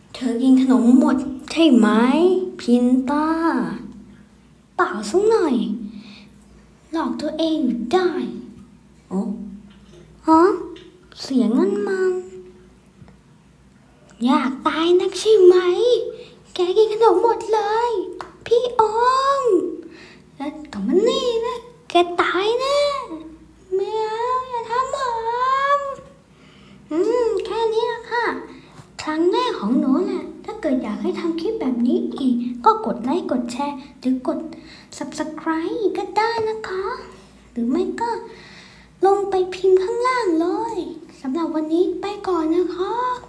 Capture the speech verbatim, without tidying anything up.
เธอกินขนมหมดใช่ไหมพินต้าเปล่าสักหน่อยหลอกตัวเองอยู่ได้โอ้ฮะเสียงนั้นมันอยากตายนักใช่ไหมแกกินขนมหมดเลยพี่อมแล้วก็มันนี่นะแกตายแน่ไม่เอาอย่าทำผมอืมแค่นี้ละค่ะครั้งแรกของหนูแหละถ้าเกิดอยากให้ทำคลิปแบบนี้อีกก็กดไลค์กดแชร์หรือกด ซับสไครบ์ ก็ได้นะคะหรือไม่ก็ลงไปพิมพ์ข้างล่างเลยสำหรับวันนี้ไปก่อนนะคะ